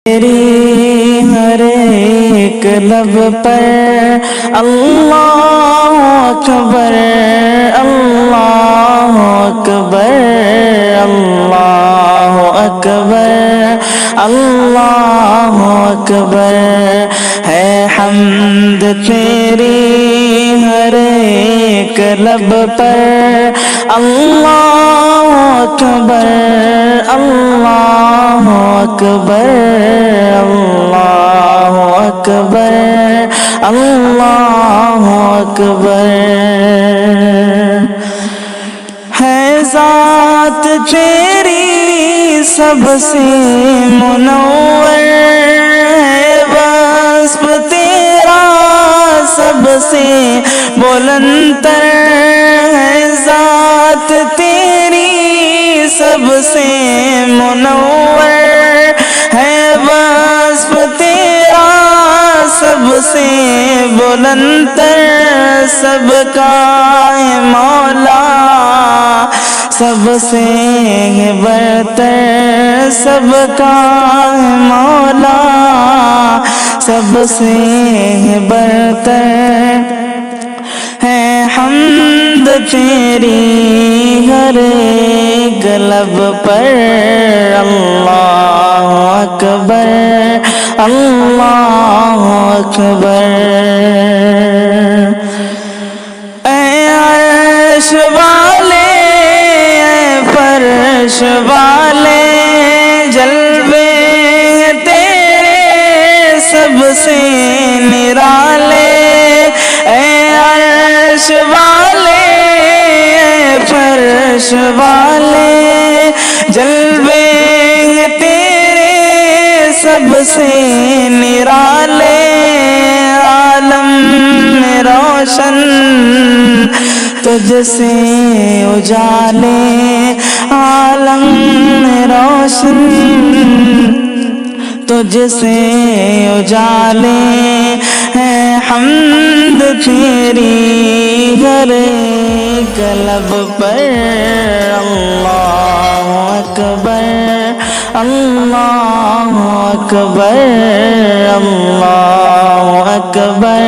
تیری ہر ایک لب پر اللہ اکبر اللہ اکبر اللہ اکبر اللہ اکبر ہے حمد تیری ہر ایک لب پر اللہ اکبر اللہ اکبر اللہ اکبر اللہ اکبر ہے ذات تیری سب سے منور ہے وصف تیرا سب سے بلندر ہے ذات تیری سب سے منور ہے وصف تیرا سب سے بلندر سب کا ہے مولا سب سے ہے برتر سب کا ہے مولا سب سے ہے برتر ہے حمد تیری ہر ایک لب پر اللہ اکبر اللہ اکبر اے عرش والے اے فرش والے جلوے تیرے سب سے نرالے اے عرش والے اے فرش والے جلوے تیرے سب سے نرالے عالم میں روشن تجھ سے اجالے عالم میں روشن تجھ سے اجالے ہے حمد تیری ہر ایک لب پر اللہ اکبر اللہ اکبر اللہ اکبر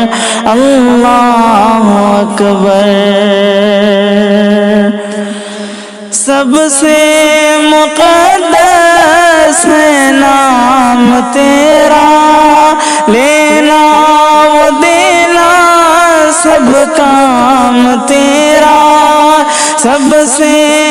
اللہ اکبر سب سے مقدس ہے نام تیرا لینا و دینا سب کام تیرا سب سے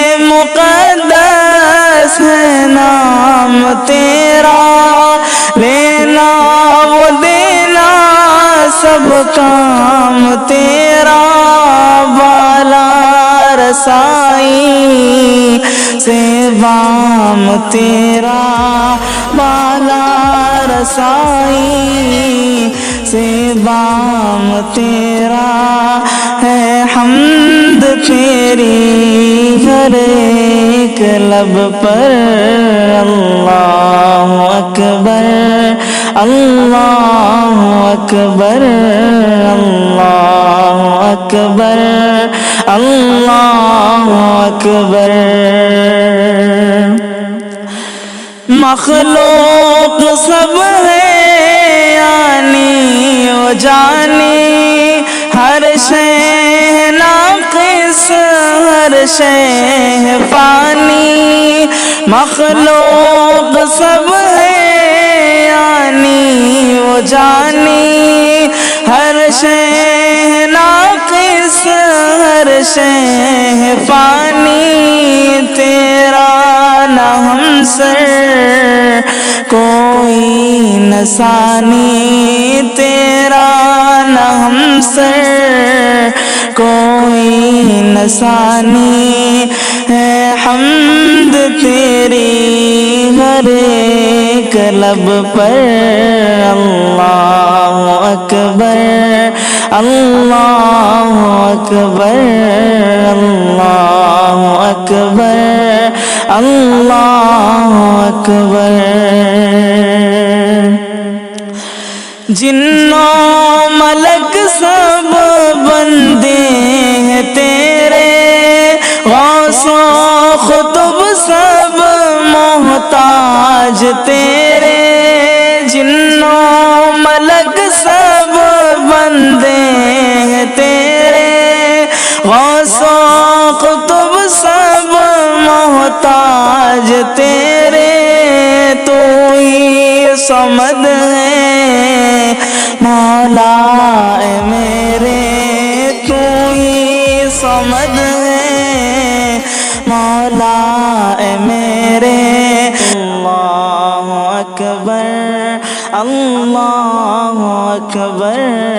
مقدس ہے نام تیرا لینا و دینا سب کام تیرا بالا رسائی سے بام تیرا بالا رسائی سے بام تیرا ہے حمد تیری ہر ایک لب پر اللہ اکبر اللہ اکبر اللہ اکبر اللہ اکبر مخلوق سب ہے یعنی و جانی ہر شے ناقص ہر شے فانی مخلوق سب ہے یعنی و جانی ہر شے ناقص ہر شے فانی تیرا نہ ہمسر کوئی نہ ثانی تیرا نہ ہمسر کوئی نہ ثانی ہے حمد تیری ہر ایک لب پر اللہ اکبر اللہ اکبر اللہ اکبر اللہ اکبر جنوں ملک سب بندے ہیں تیرے غوث و خطب سب محتاج تیرے محتاج تیرے تو ہی صمد ہے مولا اے میرے تو ہی صمد ہے مولا اے میرے اللہ اکبر اللہ اکبر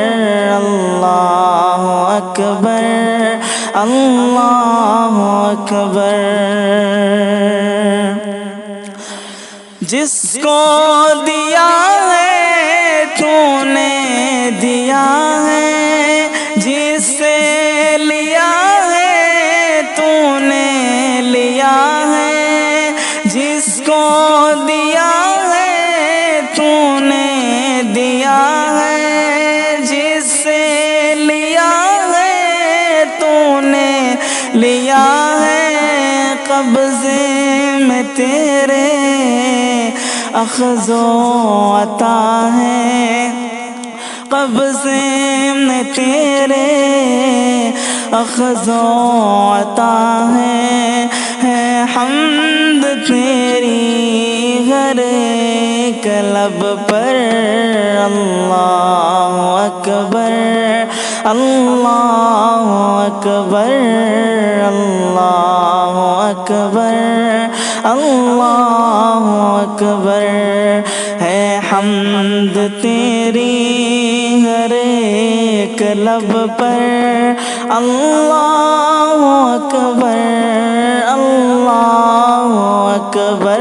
اللہ اکبر اللہ اکبر جس کو دیا ہے تو نے دیا ہے جس سے لیا ہے تو نے لیا ہے جس کو دیا ہے تو نے دیا ہے جس سے لیا ہے تو نے لیا ہے قبضے میں تیرے اخذ و عطا ہے قبضے میں تیرے اخذ و عطا ہے حمد تیری ہر ایک لب پر اللہ اکبر اللہ اکبر اللہ اکبر اللہ اکبر ہے حمد تیری ہر ایک لب پر اللہ اکبر اللہ اکبر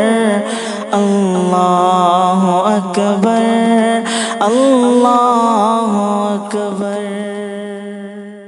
اللہ اکبر اللہ اکبر